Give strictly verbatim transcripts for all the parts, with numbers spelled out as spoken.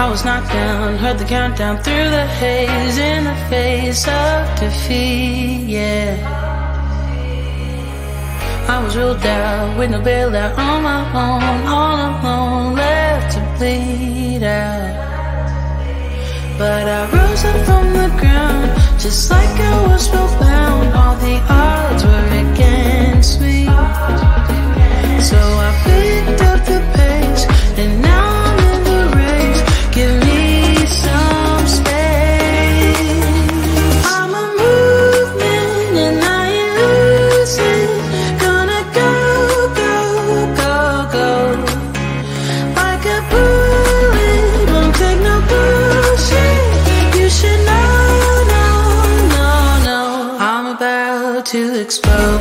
I was knocked down, heard the countdown through the haze, in the face of defeat, yeah. I was ruled out with no bailout, on my own, all alone, left to bleed out. But I rose up from the ground, just like I was spellbound. All the odds were against me, so I picked up the pace, and now I'm in the race. Give me some space. I'm a movement and I ain't losing. Gonna go, go, go, go. Like a bullet, won't take no bullshit. You should know, no, no, no. I'm about to explode.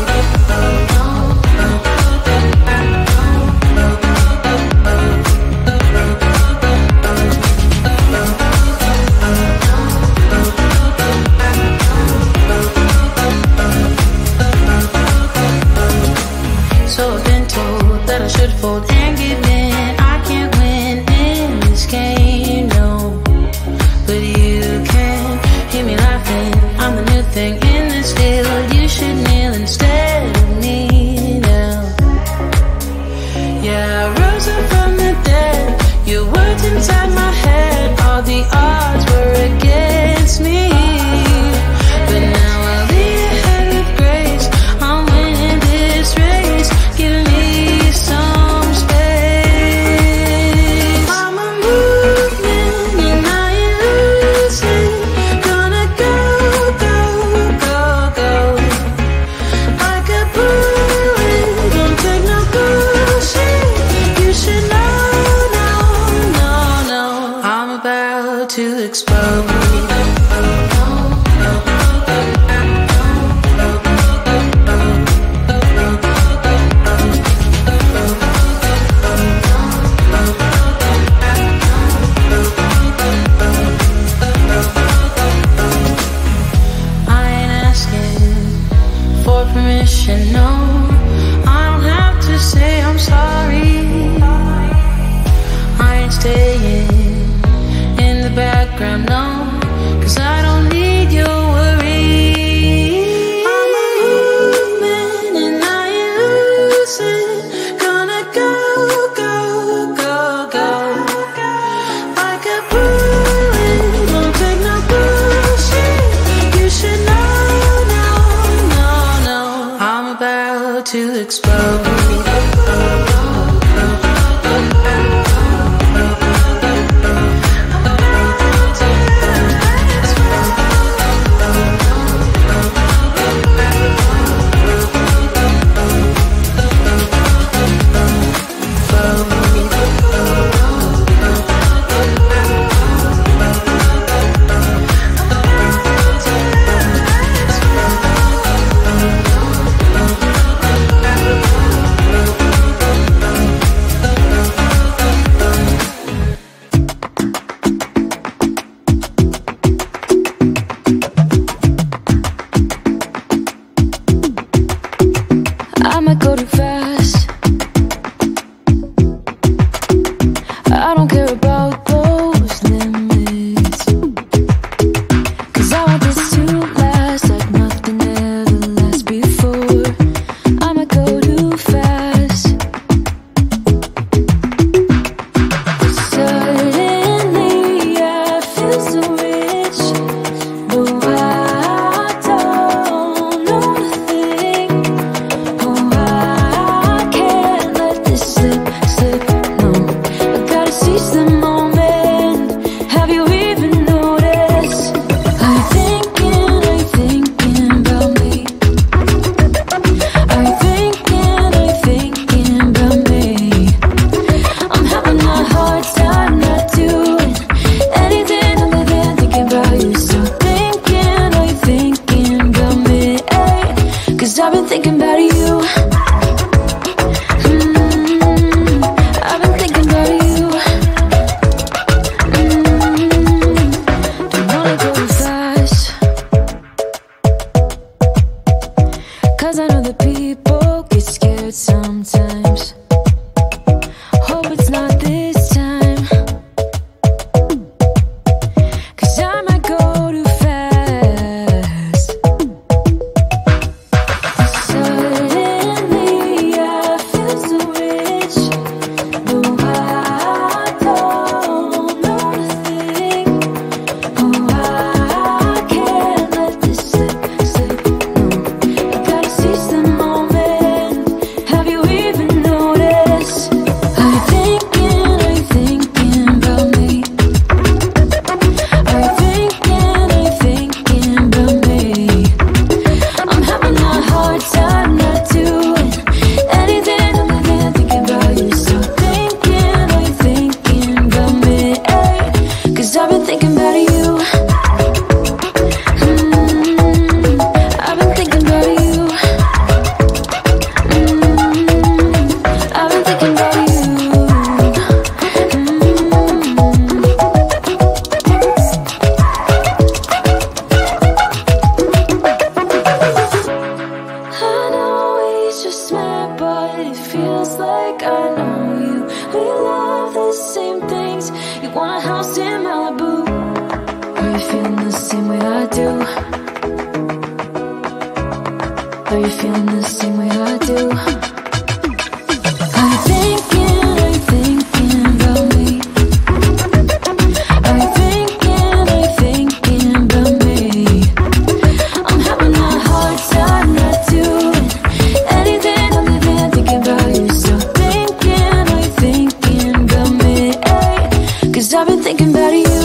So I've been told that I should fold and give in. I can't win in this game, no. But you can hear me laughing. I'm the new thing in this field. You should kneel instead of me now. Yeah, I rose up from the dead. Your words inside my head. All the odds were against me, but now I'll be ahead with grace. I'm winning this race. Give me some space. I'm a movement and I ain't losing. Gonna go, go, go, go. Like a bullet, don't take no bullshit. You should know, no, no, no. I'm about to explode. No, I don't have to say I'm sorry. I ain't staying in the background, no, 'cause I don't need your worry. I'm a movement and I ain't losing. Gonna go, go, go, go. Like a bullet, won't take no bullshit. You should know, no, no, no. I'm about to explode. I might go too fast. I don't care about those limits, 'cause I want this to last like nothing ever lasts before. I might go too fast. Suddenly I feel so rich, but I don't know a thing. Oh, I can't let this slip, slip, no. I gotta seize the moment. Have you even noticed? Are you thinking, are you thinking about me? Are you thinking, are you thinking about me? I'm having a hard time not doing anything other than thinking about you. So thinking, are you thinking about me? 'Cause I've been thinking about you. Mm, I've been thinking about you. Mm, don't wanna go fast, 'cause I know that people get scared sometimes. Hope it's not this time. Are you feeling the same way I do? Are you thinking, are you thinking about me? Are you thinking, are you thinking about me? I'm having a hard time not doing anything other than thinking about you. So thinking, are you thinking about me? Cause I've been thinking about you.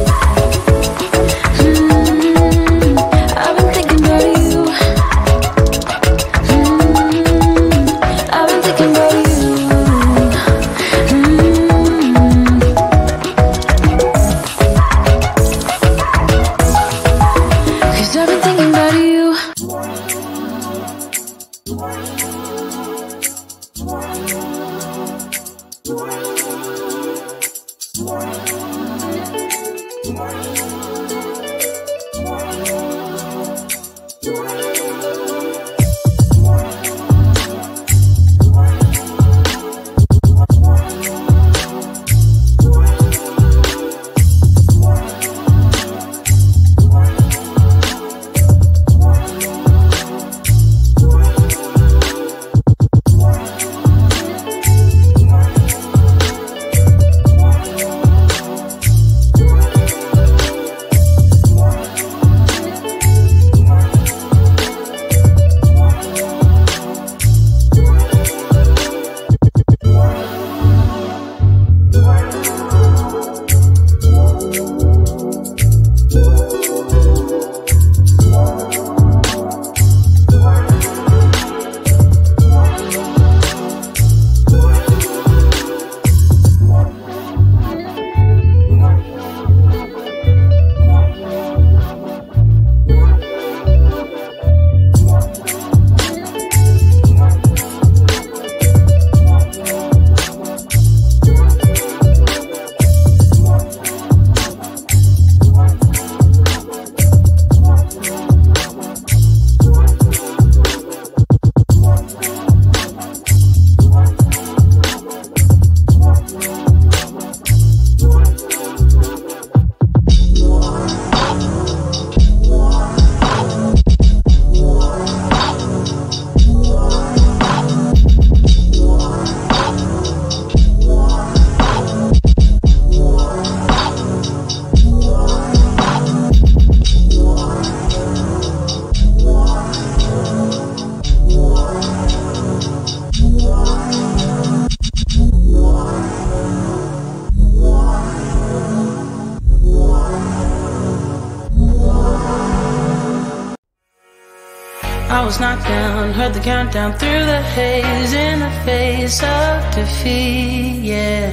I was knocked down, heard the countdown through the haze, in the face of defeat, yeah.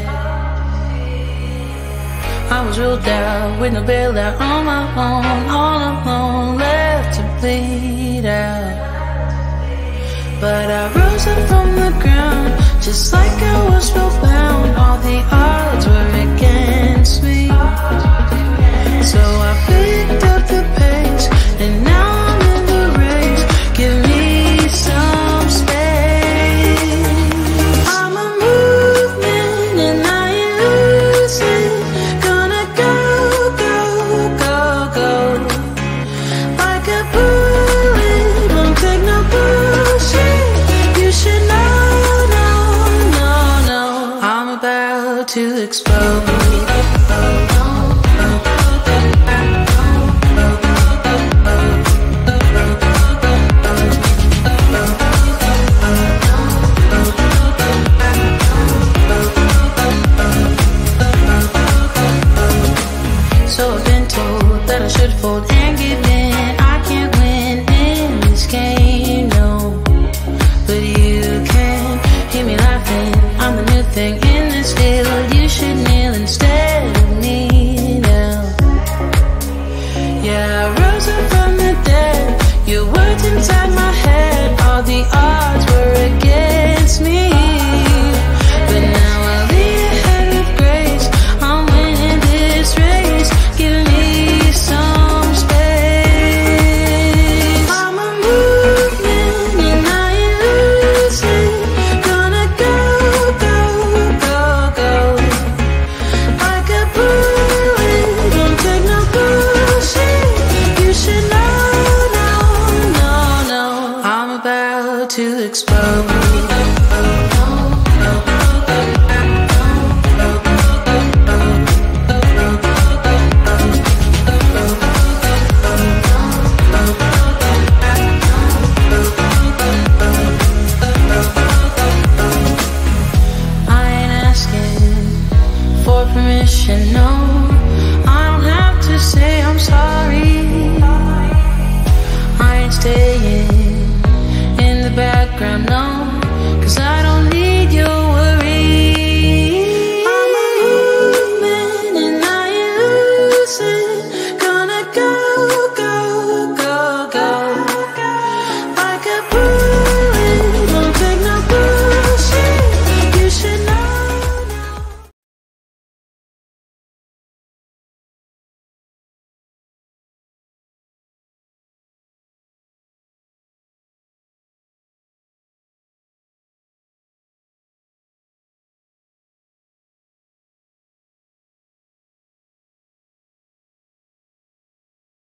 I was ruled out with no bailout, on my own, all alone, left to bleed out. But I rose up from the ground, just like I was spellbound. All the odds were against me, so I picked up the pace, and now I'm in the race. Give me some space. I'm a movement and I ain't losing. Gonna go, go, go, go. Like a bullet, won't take no bullshit. You should know, no, no, no. I'm about to to explode. Permission, no, I don't have to say I'm sorry. I ain't staying in the background, no.